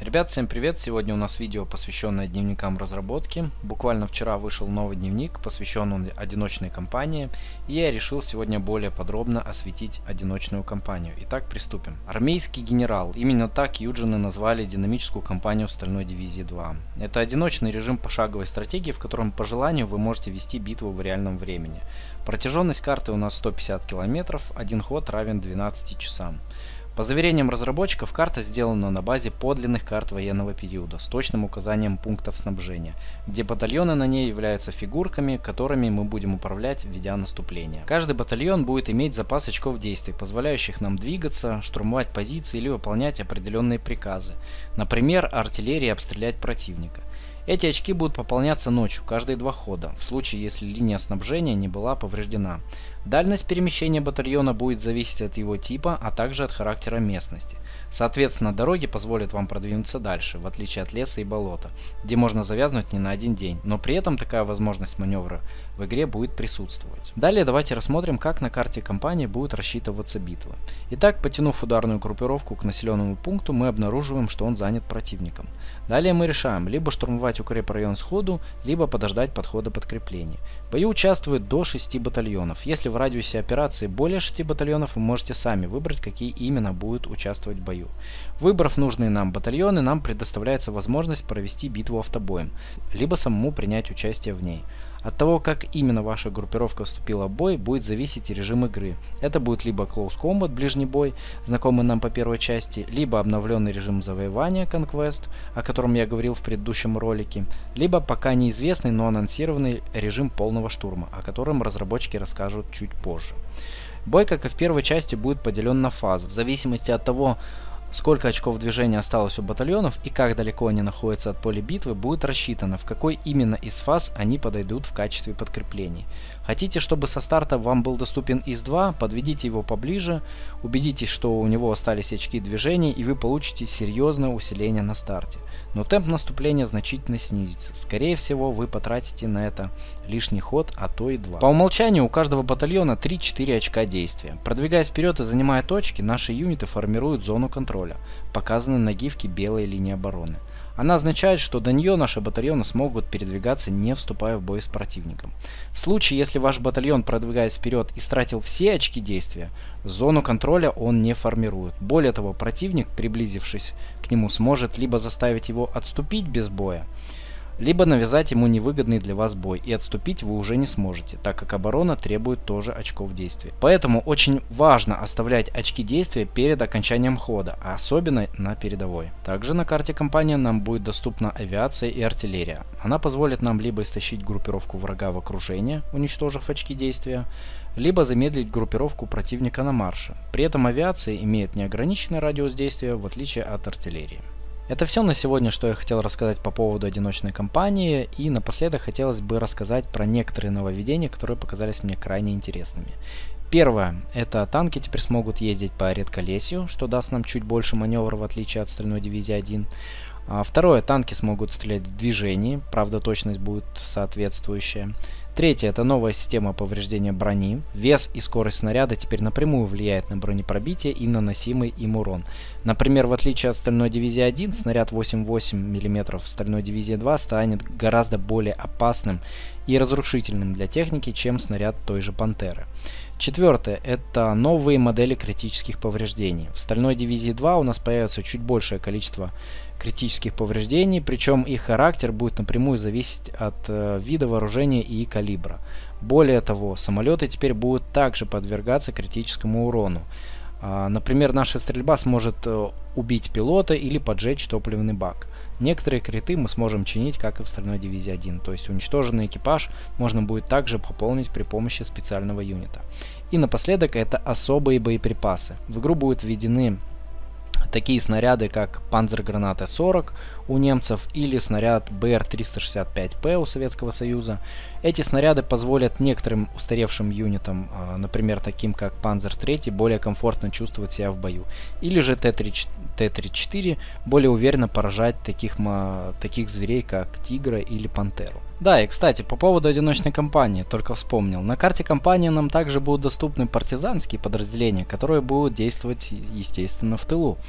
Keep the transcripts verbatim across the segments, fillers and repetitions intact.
Ребят, всем привет! Сегодня у нас видео, посвященное дневникам разработки. Буквально вчера вышел новый дневник, посвященный одиночной кампании, и я решил сегодня более подробно осветить одиночную кампанию. Итак, приступим. Армейский генерал. Именно так юджины назвали динамическую кампанию в Стальной дивизии два. Это одиночный режим пошаговой стратегии, в котором по желанию вы можете вести битву в реальном времени. Протяженность карты у нас сто пятьдесят километров, один ход равен двенадцати часам. По заверениям разработчиков, карта сделана на базе подлинных карт военного периода с точным указанием пунктов снабжения, где батальоны на ней являются фигурками, которыми мы будем управлять, ведя наступление. Каждый батальон будет иметь запас очков действий, позволяющих нам двигаться, штурмовать позиции или выполнять определенные приказы, например, артиллерии обстрелять противника. Эти очки будут пополняться ночью, каждые два хода, в случае если линия снабжения не была повреждена. Дальность перемещения батальона будет зависеть от его типа, а также от характера местности. Соответственно, дороги позволят вам продвинуться дальше, в отличие от леса и болота, где можно завязнуть не на один день, но при этом такая возможность маневра в игре будет присутствовать. Далее давайте рассмотрим, как на карте кампании будет рассчитываться битва. Итак, потянув ударную группировку к населенному пункту, мы обнаруживаем, что он занят противником. Далее мы решаем, либо штурмовать укрепрайон сходу, либо подождать подхода подкреплений. В бою участвует до шести батальонов. Если в радиусе операции более шести батальонов, вы можете сами выбрать, какие именно будут участвовать в бою. Выбрав нужные нам батальоны, нам предоставляется возможность провести битву автобоем, либо самому принять участие в ней. От того, как именно ваша группировка вступила в бой, будет зависеть и режим игры. Это будет либо Close Combat, ближний бой, знакомый нам по первой части, либо обновленный режим завоевания Conquest, о котором я говорил в предыдущем ролике, либо пока неизвестный, но анонсированный режим полного штурма, о котором разработчики расскажут чуть позже. Бой, как и в первой части, будет поделен на фазы, в зависимости от того, сколько очков движения осталось у батальонов и как далеко они находятся от поля битвы, будет рассчитано, в какой именно из фаз они подойдут в качестве подкреплений. Хотите, чтобы со старта вам был доступен ИС два, подведите его поближе, убедитесь, что у него остались очки движения, и вы получите серьезное усиление на старте. Но темп наступления значительно снизится. Скорее всего, вы потратите на это лишний ход, а то и два. По умолчанию у каждого батальона три-четыре очка действия. Продвигаясь вперед и занимая точки, наши юниты формируют зону контроля, показанной на гифке белой линии обороны. Она означает, что до нее наши батальоны смогут передвигаться, не вступая в бой с противником. В случае, если ваш батальон, продвигаясь вперед, истратил все очки действия, зону контроля он не формирует. Более того, противник, приблизившись к нему, сможет либо заставить его отступить без боя, либо навязать ему невыгодный для вас бой, и отступить вы уже не сможете, так как оборона требует тоже очков действия. Поэтому очень важно оставлять очки действия перед окончанием хода, а особенно на передовой. Также на карте кампании нам будет доступна авиация и артиллерия. Она позволит нам либо истощить группировку врага в окружение, уничтожив очки действия, либо замедлить группировку противника на марше. При этом авиация имеет неограниченный радиус действия, в отличие от артиллерии. Это все на сегодня, что я хотел рассказать по поводу одиночной кампании, и напоследок хотелось бы рассказать про некоторые нововведения, которые показались мне крайне интересными. Первое, это танки теперь смогут ездить по редколесью, что даст нам чуть больше маневра в отличие от Стальной дивизии один. А второе, танки смогут стрелять в движении, правда точность будет соответствующая. Третье, это новая система повреждения брони. Вес и скорость снаряда теперь напрямую влияет на бронепробитие и наносимый им урон. Например, в отличие от Стальной дивизии один, снаряд восемь восемь миллиметров в Стальной дивизии два станет гораздо более опасным и разрушительным для техники, чем снаряд той же Пантеры. Четвертое, это новые модели критических повреждений. В Стальной дивизии два у нас появится чуть большее количество критических повреждений, причем их характер будет напрямую зависеть от э, вида вооружения и калибра. Более того, самолеты теперь будут также подвергаться критическому урону. А, например, наша стрельба сможет э, убить пилота или поджечь топливный бак. Некоторые криты мы сможем чинить, как и в Стальной дивизии один, то есть уничтоженный экипаж можно будет также пополнить при помощи специального юнита. И напоследок, это особые боеприпасы. В игру будут введены такие снаряды, как Панзерграната сорок у немцев или снаряд Бэ Эр триста шестьдесят пять Пэ у Советского Союза. Эти снаряды позволят некоторым устаревшим юнитам, например, таким как Панзер три, более комфортно чувствовать себя в бою. Или же Тэ тридцать четыре более уверенно поражать таких, таких зверей, как Тигра или Пантеру. Да, и кстати, по поводу одиночной кампании, только вспомнил. На карте кампании нам также будут доступны партизанские подразделения, которые будут действовать, естественно, в тылу.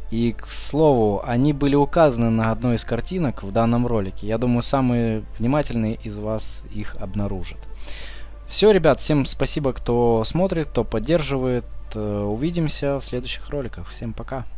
И, к слову, они были указаны на одной из картинок в данном ролике. Я думаю, самые внимательные из вас их обнаружат. Все, ребят, всем спасибо, кто смотрит, кто поддерживает. Увидимся в следующих роликах. Всем пока.